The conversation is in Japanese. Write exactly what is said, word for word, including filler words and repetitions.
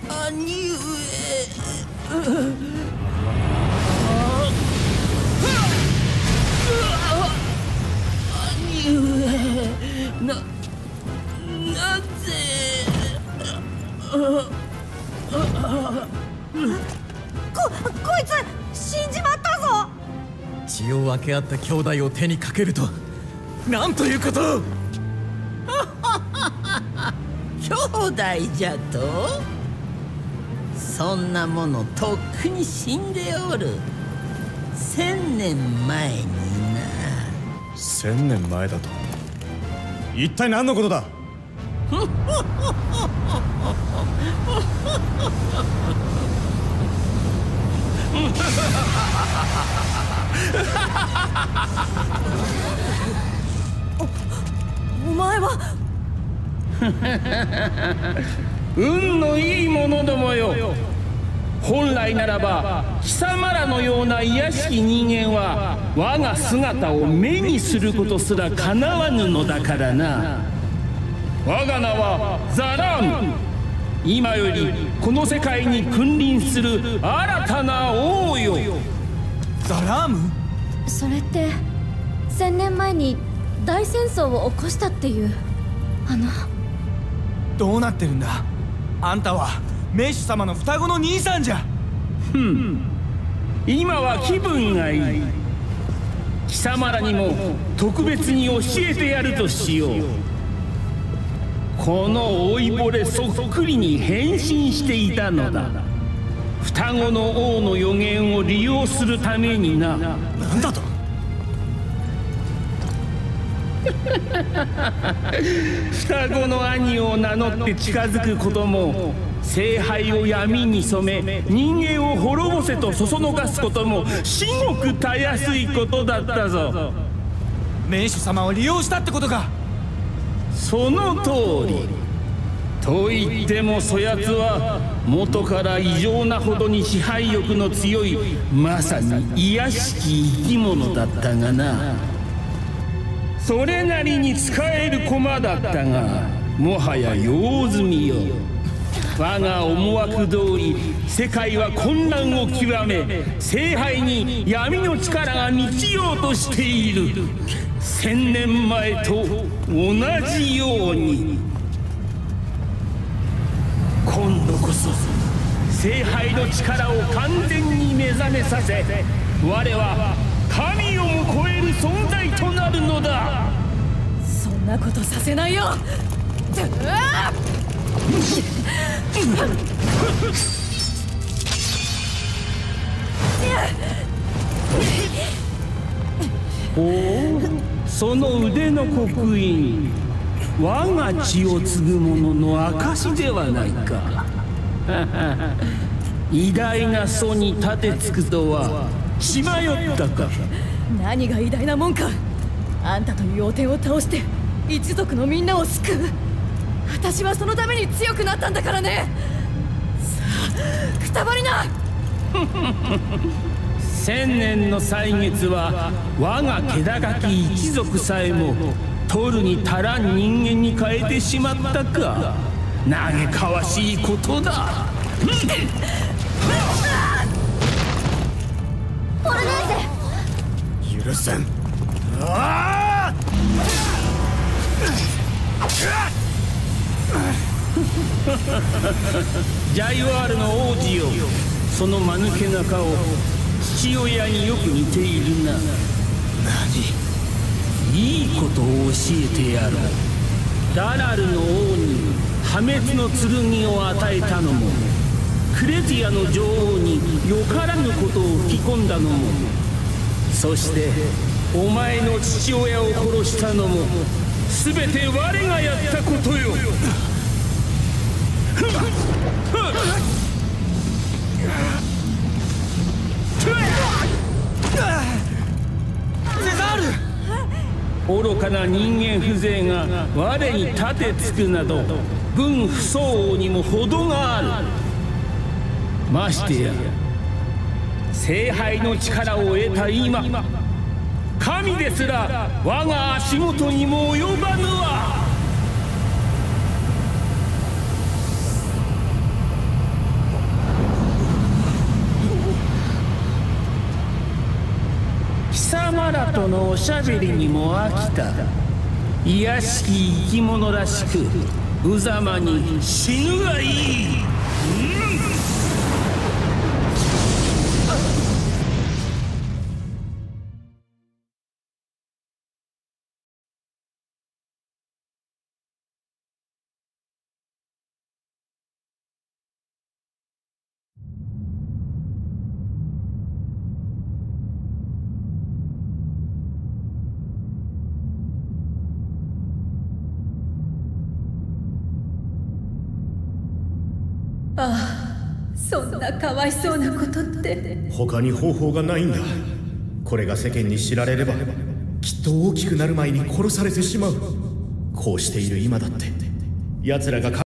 兄上。兄上、な、なぜ。 こ、こいつ死んじまったぞ。 血を分け合った兄弟を手にかけるとなんということ。 兄弟じゃと。そんなものとっくに死んでおる。千年前にな。 千年前だと一体何のことだ。 お、お前は運のいい者どもよ。本来ならば貴様らのような卑しき人間は我が姿を目にすることすらかなわぬのだからな。我が名はザラーム。今よりこの世界に君臨する新たな王よ。 ザラーム？ それって千年前に大戦争を起こしたっていうあの。 どうなってるんだ。あんたは名手様の双子の兄さんじゃ。 ふん、今は気分がいい。貴様らにも特別に教えてやるとしよう。この老いぼれそっくりに変身していたのだ。双子の王の予言を利用するためにな。 なんだと。 双子の兄を名乗って近づくことも、聖杯を闇に染め人間を滅ぼせとそそのかすことも至極たやすいことだったぞ。 名手様を利用したってことか。 その通り。と言ってもそやつは元から異常なほどに支配欲の強いまさに卑しき生き物だったがな。それなりに使える駒だったが、もはや用済みよ。我が思惑通り世界は混乱を極め、聖杯に闇の力が満ちようとしている。千年前と同じように。今度こそ聖杯の力を完全に目覚めさせ、我は神をも超える存在となるのだ。 そんなことさせないよ。 おお、その腕の刻印、我が血を継ぐ者の証ではないか。偉大な祖に立てつくとは血迷ったか。 何が偉大なもんか。あんたという汚点を倒して一族のみんなを救う。私はそのために強くなったんだからね。さあくたばりな。 千年の歳月は我が気高き一族さえも取るに足らん人間に変えてしまったか。嘆かわしいことだ。 ポルネーゼ。 許せん。ああジャイワールの王子よ、その間抜けな顔、父親によく似ているな。 何？ いいことを教えてやろう。ダラルの王に破滅の剣を与えたのも、クレティアの女王によからぬことを吹き込んだのも、そしてお前の父親を殺したのも全て我がやったことよ。 ゼザール！ 愚かな人間風情が我に立てつくなど、分不相応にも程がある。ましてや聖杯の力を得た今、神ですら我が足元にも及ばぬわ。 らとのおしゃべりにも飽きた。卑しき生き物らしく無様に死ぬがいい。 ああ、そんなかわいそうなことって。 他に方法がないんだ。これが世間に知られればきっと大きくなる前に殺されてしまう。こうしている今だって奴らが